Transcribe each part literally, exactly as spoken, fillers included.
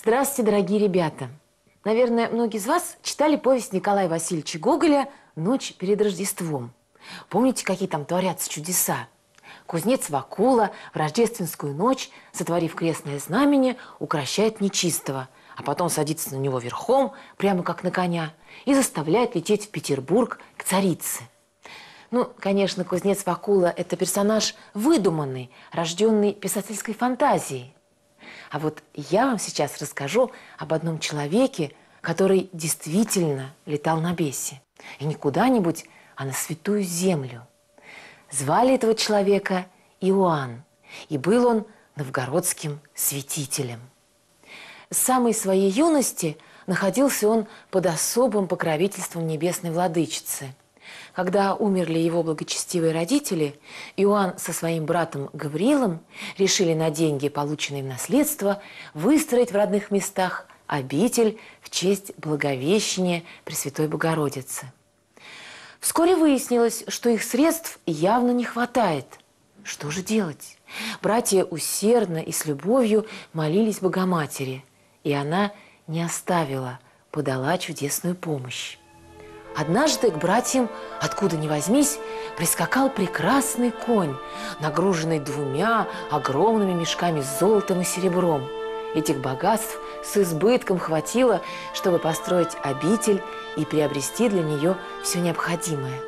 Здравствуйте, дорогие ребята! Наверное, многие из вас читали повесть Николая Васильевича Гоголя «Ночь перед Рождеством». Помните, какие там творятся чудеса? Кузнец Вакула в рождественскую ночь, сотворив крестное знамение, укрощает нечистого, а потом садится на него верхом, прямо как на коня, и заставляет лететь в Петербург к царице. Ну, конечно, кузнец Вакула – это персонаж выдуманный, рожденный писательской фантазией. А вот я вам сейчас расскажу об одном человеке, который действительно летал на бесе. И не куда-нибудь, а на святую землю. Звали этого человека Иоанн, и был он новгородским святителем. С самой своей юности находился он под особым покровительством небесной владычицы. Когда умерли его благочестивые родители, Иоанн со своим братом Гавриилом решили на деньги, полученные в наследство, выстроить в родных местах обитель в честь Благовещения Пресвятой Богородицы. Вскоре выяснилось, что их средств явно не хватает. Что же делать? Братья усердно и с любовью молились Богоматери, и она не оставила, подала чудесную помощь. Однажды к братьям, откуда ни возьмись, прискакал прекрасный конь, нагруженный двумя огромными мешками с золотом и серебром. Этих богатств с избытком хватило, чтобы построить обитель и приобрести для нее все необходимое.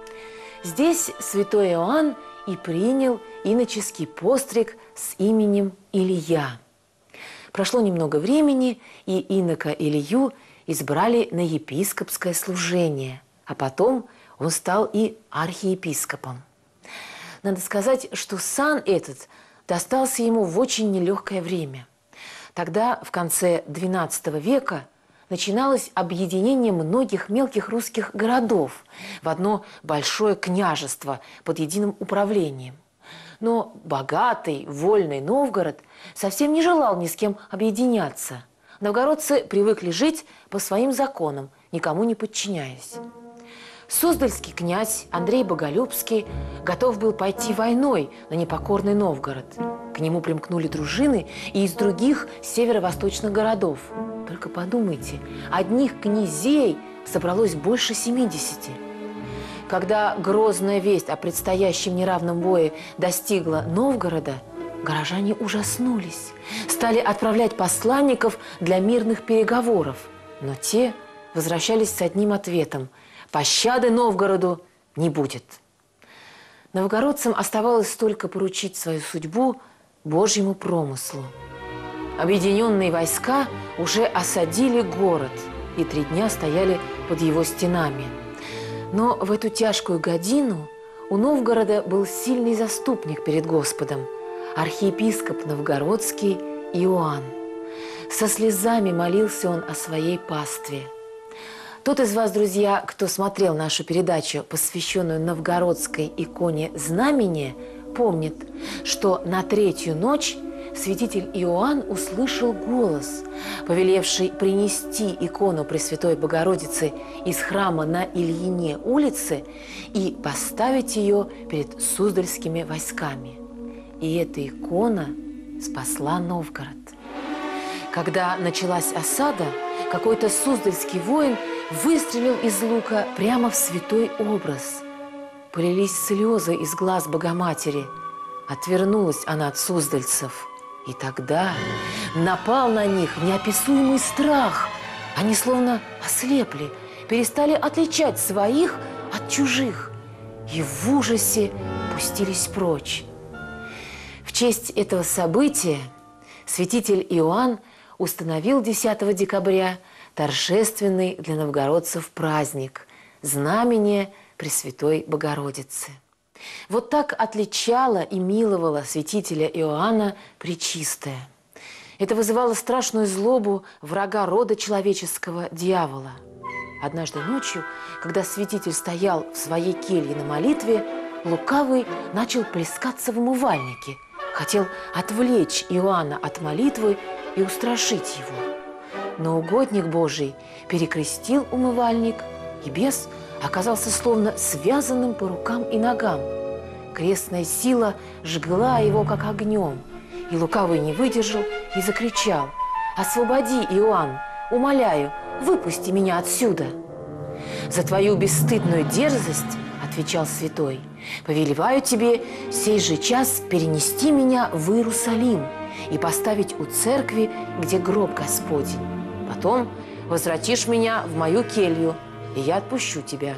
Здесь святой Иоанн и принял иноческий постриг с именем Илья. Прошло немного времени, и инока Илью избрали на епископское служение, а потом он стал и архиепископом. Надо сказать, что сан этот достался ему в очень нелегкое время. Тогда, в конце двенадцатого века, начиналось объединение многих мелких русских городов в одно большое княжество под единым управлением. Но богатый, вольный Новгород совсем не желал ни с кем объединяться. Новгородцы привыкли жить по своим законам, никому не подчиняясь. Суздальский князь Андрей Боголюбский готов был пойти войной на непокорный Новгород. К нему примкнули дружины и из других северо-восточных городов. Только подумайте, одних князей собралось больше семидесяти. Когда грозная весть о предстоящем неравном бое достигла Новгорода, горожане ужаснулись, стали отправлять посланников для мирных переговоров. Но те возвращались с одним ответом – пощады Новгороду не будет. Новгородцам оставалось только поручить свою судьбу Божьему промыслу. Объединенные войска уже осадили город и три дня стояли под его стенами. Но в эту тяжкую годину у Новгорода был сильный заступник перед Господом – архиепископ новгородский Иоанн. Со слезами молился он о своей пастве. Тот из вас, друзья, кто смотрел нашу передачу, посвященную новгородской иконе Знамения, помнит, что на третью ночь святитель Иоанн услышал голос, повелевший принести икону Пресвятой Богородицы из храма на Ильине улице и поставить ее перед суздальскими войсками. И эта икона спасла Новгород. Когда началась осада, какой-то суздальский воин выстрелил из лука прямо в святой образ. Полились слезы из глаз Богоматери. Отвернулась она от суздальцев. И тогда напал на них неописуемый страх. Они словно ослепли, перестали отличать своих от чужих и в ужасе пустились прочь. В честь этого события святитель Иоанн установил десятого декабря торжественный для новгородцев праздник – Знамение Пресвятой Богородицы. Вот так отличала и миловала святителя Иоанна Пречистая. Это вызывало страшную злобу врага рода человеческого – дьявола. Однажды ночью, когда святитель стоял в своей келье на молитве, лукавый начал плескаться в умывальнике, хотел отвлечь Иоанна от молитвы и устрашить его. Но угодник Божий перекрестил умывальник, и бес оказался словно связанным по рукам и ногам. Крестная сила жгла его, как огнем, и лукавый не выдержал и закричал: освободи, Иоанн, умоляю, выпусти меня отсюда. За твою бесстыдную дерзость, отвечал святой, повелеваю тебе сей же час перенести меня в Иерусалим и поставить у церкви, где гроб Господень. Потом возвратишь меня в мою келью, и я отпущу тебя.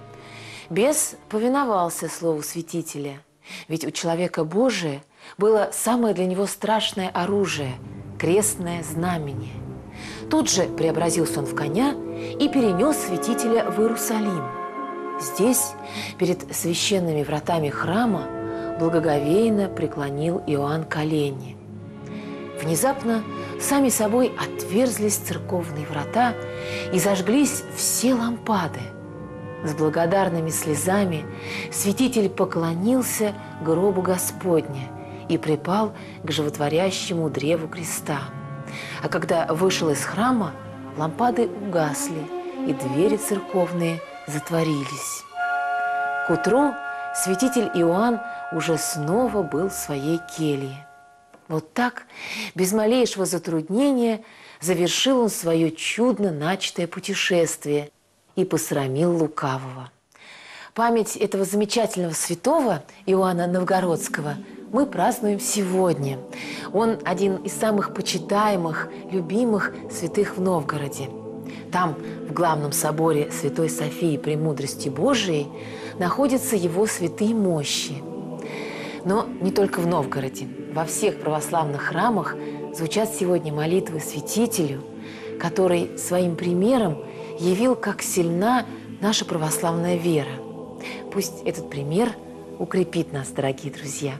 Бес повиновался слову святителя, ведь у человека Божия было самое для него страшное оружие – крестное знамение. Тут же преобразился он в коня и перенес святителя в Иерусалим. Здесь, перед священными вратами храма, благоговейно преклонил Иоанн колени. Внезапно сами собой отверзлись церковные врата и зажглись все лампады. С благодарными слезами святитель поклонился гробу Господня и припал к животворящему древу креста. А когда вышел из храма, лампады угасли, и двери церковные затворились. К утру святитель Иоанн уже снова был в своей келье. Вот так, без малейшего затруднения, завершил он свое чудно начатое путешествие и посрамил лукавого. Память этого замечательного святого Иоанна Новгородского мы празднуем сегодня. Он один из самых почитаемых, любимых святых в Новгороде. Там, в главном соборе Святой Софии Премудрости Божией, находятся его святые мощи. Но не только в Новгороде. Во всех православных храмах звучат сегодня молитвы святителю, который своим примером явил, как сильна наша православная вера. Пусть этот пример укрепит нас, дорогие друзья.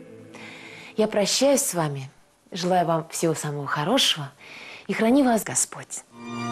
Я прощаюсь с вами, желаю вам всего самого хорошего, и храни вас Господь.